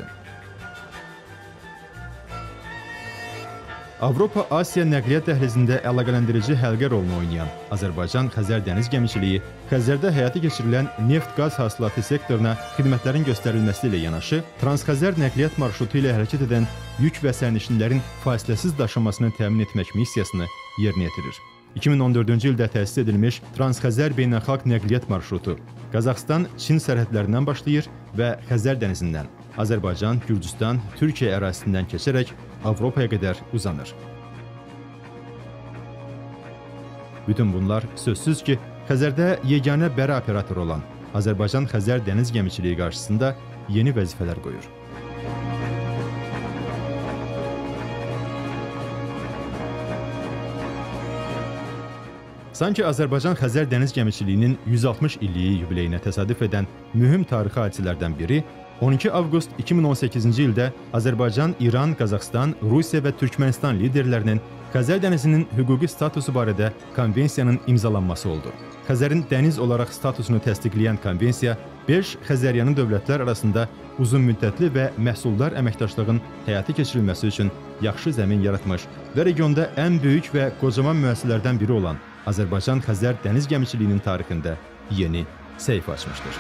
Avropa-Asiya nəqliyyat dəhlizində əlaqələndirici həlqə rolunu oynayan Azərbaycan Xəzər dəniz gəmiçiliyi Xəzərdə həyata keçirilən neft-qaz hasilatı sektoruna xidmətlərin göstərilməsi ilə yanaşı, Transxəzər nəqliyyat marşrutu ilə hərəkət edən yük və sərnişinlərin fasiləsiz daşınmasını təmin etmək missiyasını yerinə yetirir. 2014-cü ildə təsis edilmiş Transxəzər beynəlxalq nəqliyyat marşrutu Qazaxıstan-Çin sərhədlərindən başlayır və Xəzər dənizindən Azərbaycan, Gürcüstan, Türkiyə ərazisindən keçərək Avropaya qədər uzanır. Bütün bunlar sözsüz ki, Xəzərdə yeganə bərə operator olan Azərbaycan Xəzər dəniz gəmiçiliyi qarşısında yeni vəzifələr qoyur. Sanki Azərbaycan Xəzər dəniz gəmiçiliyinin 160 illiyi yubileyinə təsadüf edən mühüm tarixi hadisələrdən biri 12 avqust 2018-ci ildə Azərbaycan, İran, Qazaxıstan, Rusiya və Türkmənistan liderlərinin Xəzər dənizinin hüquqi statusu barədə konvensiyanın imzalanması oldu. Xəzərin dəniz olaraq statusunu təsdiqləyən konvensiya 5 Xəzəryanı dövlətlər arasında uzunmüddətli və məhsuldar əməkdaşlığın həyata keçirilməsi üçün yaxşı zəmin yaratmış və regionda ən böyük və qocaman müəssisələrdən biri olan Azərbaycan Xəzər dəniz gəmiçiliyinin tarixində yeni səhifə açmışdır.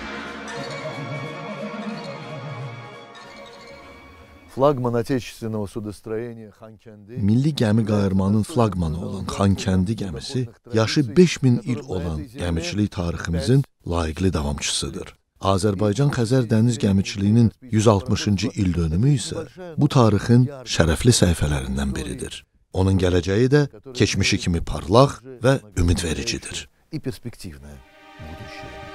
Milli gəmi qayırmanın flaqmanı olan Xankəndi gəmisi yaşı 5000 il olan gəmiçilik tariximizin layiqli davamçısıdır. Azərbaycan Xəzər dəniz gəmiçiliyinin 160-cı il dönümü isə bu tarixin şərəfli səhifələrindən biridir. Onun gələcəyi də keçmişi kimi parlaq və ümidvericidir.